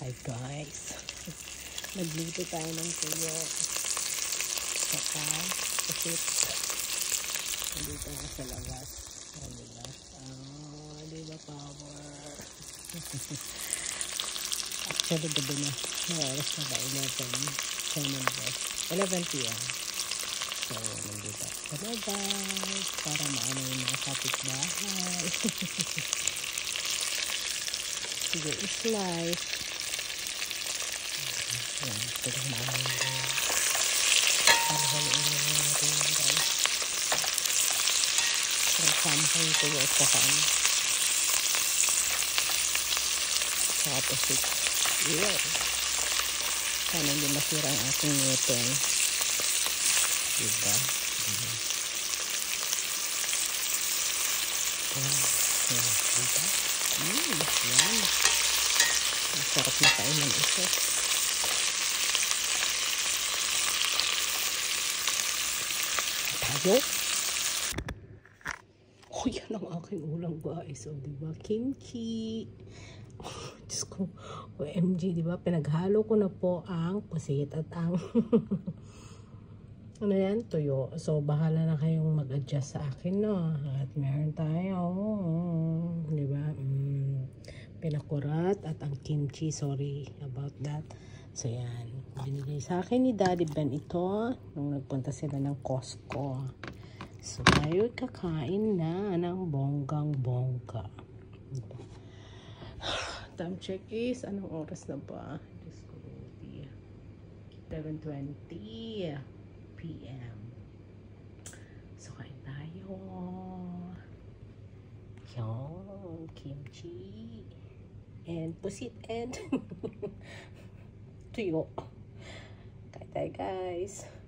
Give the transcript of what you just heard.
Hi guys. Nagluto tayo ng tuyo. Saka pasit. Nandito ako sa labas. Diba? Diba power? Actually gabi na. Oras na ba? 11 p.m. So, nandito ako sa labas para maano yung mga kapitbahay. Sige, i-slice. Yan, pilang maano yun. Para haluin na natin yun guys. For example, ito yung sakaan. Tapos ito. Yun. Sana hindi masira ang ating ngipin. Diba? Diba? Yan. Masarap na kainan ito. Tayo. Oh, yan ang aking ulam guys. O, diba? Kimchi. Diyos ko. OMG, diba? Pinaghalo ko na po ang pusit at ang ano yan? Tuyo. So, bahala na kayong mag-adjust sa akin, no? At meron tayo. Diba? Pinakurat at ang kimchi. Sorry about that. So, yan. Binigay sa akin ni Daddy Ben ito nung nagpunta sila ng Costco. So, tayo kakain na ng bonggang-bongga. Time check is, anong oras na ba? 7:20 p.m. So, kain tayo. Yung kimchi and pusit and tuyo. Kain tayo guys.